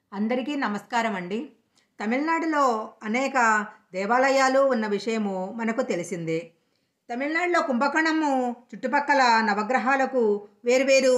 అందరికీ నమస్కారం అండి. తమిళనాడులో అనేక దేవాలయాలు ఉన్న విషయము మనకు తెలిసిందే. తమిళనాడులో కుంభకోణము చుట్టుపక్కల నవగ్రహాలకు వేర్వేరు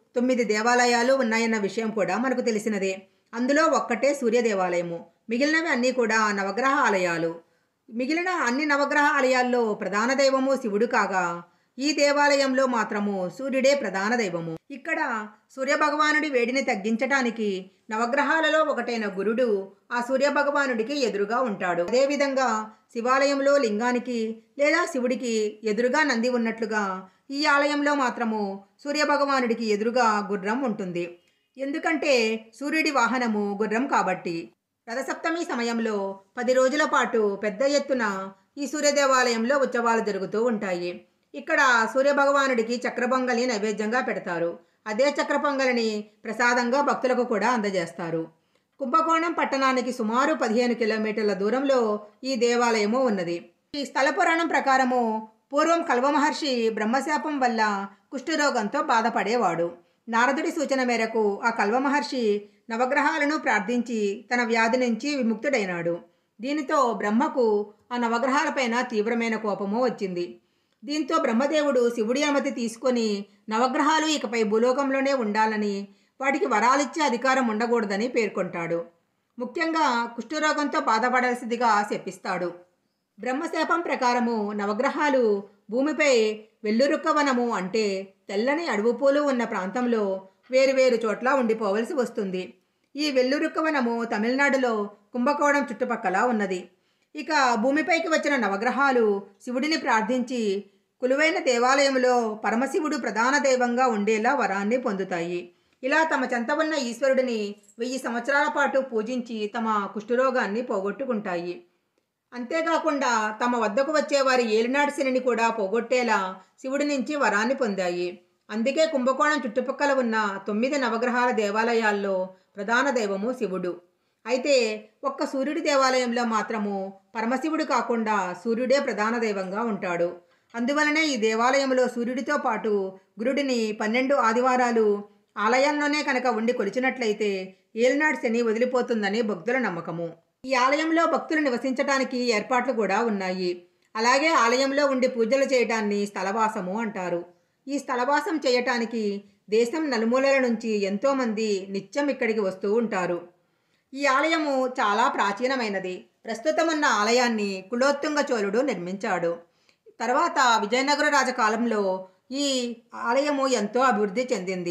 9 దేవాలయాలు ఉన్నాయన్న విషయం కూడా మనకు తెలిసినదే. అందులో ఒక్కటే సూర్య దేవాలయము. మిగిలినవి అన్నీ కూడా నవగ్రహ ఆలయాలు. మిగిలిన అన్ని నవగ్రహ ఆలయాల్లో ప్రధాన దైవము శివుడు కాగా ఈ దేవాలయంలో మాత్రము సూర్యుడే ప్రధాన దైవము. ఇక్కడ సూర్యభగవానుడి వేడిని తగ్గించటానికి నవగ్రహాలలో ఒకటైన గురుడు ఆ సూర్యభగవానుడికి ఎదురుగా ఉంటాడు. అదేవిధంగా శివాలయంలో లింగానికి లేదా శివుడికి ఎదురుగా నంది ఉన్నట్లుగా ఈ ఆలయంలో మాత్రము సూర్యభగవానుడికి ఎదురుగా గుర్రం ఉంటుంది. ఎందుకంటే సూర్యుడి వాహనము గుర్రం కాబట్టి. రథసప్తమి సమయంలో 10 రోజుల పాటు పెద్ద ఎత్తున ఈ సూర్య దేవాలయంలో ఉత్సవాలు జరుగుతూ ఉంటాయి. ఇక్కడ సూర్యభగవానుడికి చక్రపొంగలి నైవేద్యంగా పెడతారు. అదే చక్రపొంగలిని ప్రసాదంగా భక్తులకు కూడా అందజేస్తారు. కుంభకోణం పట్టణానికి సుమారు 15 కిలోమీటర్ల దూరంలో ఈ దేవాలయము ఉన్నది. ఈ స్థల పురాణం ప్రకారము పూర్వం కల్వ మహర్షి బ్రహ్మశాపం వల్ల కుష్ఠరోగంతో బాధపడేవాడు. నారదుడి సూచన మేరకు ఆ కల్వ మహర్షి నవగ్రహాలను ప్రార్థించి తన వ్యాధి నుంచి విముక్తుడైనాడు. దీనితో బ్రహ్మకు ఆ నవగ్రహాలపైన తీవ్రమైన కోపము వచ్చింది. దీంతో బ్రహ్మదేవుడు శివుడి అనుమతి తీసుకొని నవగ్రహాలు ఇకపై భూలోకంలోనే ఉండాలని, వాటికి వరాలిచ్చే అధికారం ఉండకూడదని పేర్కొంటాడు. ముఖ్యంగా కుష్ఠరోగంతో బాధపడాల్సిందిగా శపిస్తాడు. బ్రహ్మశాపం ప్రకారము నవగ్రహాలు భూమిపై వెల్లురుక్కవనము అంటే తెల్లని అడవి పూలు ఉన్న ప్రాంతంలో వేరువేరు చోట్ల ఉండిపోవలసి వస్తుంది. ఈ వెల్లురుక్కవనము తమిళనాడులో కుంభకోణం చుట్టుపక్కల ఉన్నది. ఇక భూమిపైకి వచ్చిన నవగ్రహాలు శివుడిని ప్రార్థించి కొలువైన దేవాలయంలో పరమశివుడు ప్రధాన దైవంగా ఉండేలా వరాన్ని పొందుతాయి. ఇలా తమ చెంత ఉన్న ఈశ్వరుడిని 1000 సంవత్సరాల పాటు పూజించి తమ కుష్ఠరోగాన్ని పోగొట్టుకుంటాయి. అంతేకాకుండా తమ వద్దకు వచ్చే వారి ఏలినాటి శనిని కూడా పోగొట్టేలా శివుడి నుంచి వరాన్ని పొందాయి. అందుకే కుంభకోణం చుట్టుపక్కల ఉన్న 9 నవగ్రహాల దేవాలయాల్లో ప్రధాన దైవము శివుడు. అయితే ఒక్క సూర్యుడి దేవాలయంలో మాత్రము పరమశివుడు కాకుండా సూర్యుడే ప్రధాన దైవంగా ఉంటాడు. అందువలనే ఈ దేవాలయంలో సూర్యుడితో పాటు గురుడిని 12 ఆదివారాలు ఆలయంలోనే కనుక ఉండి కొలిచినట్లయితే ఏలినాటి శని వదిలిపోతుందని భక్తుల నమ్మకము. ఈ ఆలయంలో భక్తులు నివసించడానికి ఏర్పాట్లు కూడా ఉన్నాయి. అలాగే ఆలయంలో ఉండి పూజలు చేయడాన్ని స్థలవాసము అంటారు. ఈ స్థలవాసం చేయటానికి దేశం నలుమూలల నుంచి ఎంతోమంది నిత్యం ఇక్కడికి వస్తూ ఉంటారు. ఈ ఆలయము చాలా ప్రాచీనమైనది. ప్రస్తుతం ఉన్న ఆలయాన్ని కులోత్తుంగ చోళుడు నిర్మించాడు. తర్వాత విజయనగర రాజకాలంలో ఈ ఆలయము ఎంతో అభివృద్ధి చెందింది.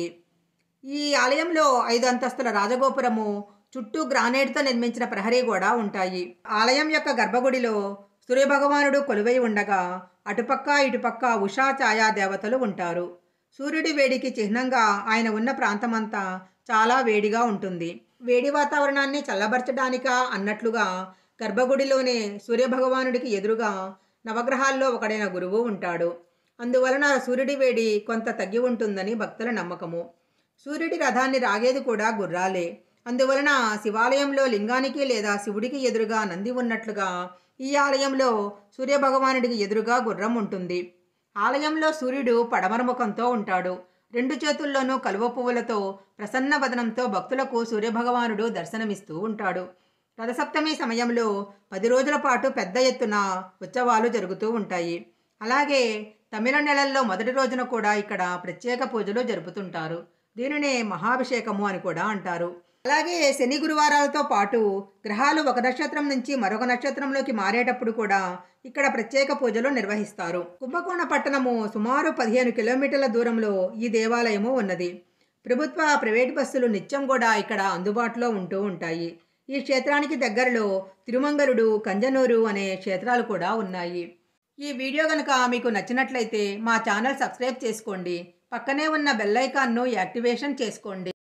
ఈ ఆలయంలో 5 అంతస్తుల రాజగోపురము, చుట్టూ గ్రానైట్తో నిర్మించిన ప్రహరీ కూడా ఉంటాయి. ఆలయం యొక్క గర్భగుడిలో సూర్యభగవానుడు కొలువై ఉండగా అటుపక్క ఇటుపక్క ఉషా ఛాయా దేవతలు ఉంటారు. సూర్యుడి వేడికి చిహ్నంగా ఆయన ఉన్న ప్రాంతమంతా చాలా వేడిగా ఉంటుంది. వేడి వాతావరణాన్ని చల్లబరచడానికా అన్నట్లుగా గర్భగుడిలోనే సూర్యభగవానుడికి ఎదురుగా నవగ్రహాల్లో ఒకడైన గురువు ఉంటాడు. అందువలన సూర్యుడి వేడి కొంత తగ్గి ఉంటుందని భక్తుల నమ్మకము. సూర్యుడి రథాన్ని రాగేది కూడా గుర్రాలే. అందువలన శివాలయంలో లింగానికి లేదా శివుడికి ఎదురుగా నంది ఉన్నట్లుగా ఈ ఆలయంలో సూర్యభగవానుడికి ఎదురుగా గుర్రం ఉంటుంది. ఆలయంలో సూర్యుడు పడమర ముఖంతో ఉంటాడు. 2 చేతుల్లోనూ కలువ పువ్వులతో ప్రసన్న వదనంతో భక్తులకు సూర్యభగవానుడు దర్శనమిస్తూ ఉంటాడు. రథసప్తమి సమయంలో 10 రోజుల పాటు పెద్ద ఎత్తున ఉత్సవాలు జరుగుతూ ఉంటాయి. అలాగే తమిళ నెలల్లో మొదటి రోజున కూడా ఇక్కడ ప్రత్యేక పూజలు జరుపుతుంటారు. దీనినే మహాభిషేకము అని కూడా అంటారు. అలాగే శని గురువారాలతో పాటు గ్రహాలు ఒక నక్షత్రం నుంచి మరొక నక్షత్రంలోకి మారేటప్పుడు కూడా ఇక్కడ ప్రత్యేక పూజలు నిర్వహిస్తారు. కుంభకోణ పట్టణము సుమారు 15 కిలోమీటర్ల దూరంలో ఈ దేవాలయము ఉన్నది. ప్రభుత్వ, ప్రైవేట్ బస్సులు నిత్యం కూడా ఇక్కడ అందుబాటులో ఉంటూ ఉంటాయి. ఈ క్షేత్రానికి దగ్గరలో తిరుమంగరుడు, కంజనూరు అనే క్షేత్రాలు కూడా ఉన్నాయి. ఈ వీడియో కనుక మీకు నచ్చినట్లయితే మా ఛానల్ సబ్స్క్రైబ్ చేసుకోండి. పక్కనే ఉన్న బెల్ ఐకాన్ను యాక్టివేషన్ చేసుకోండి.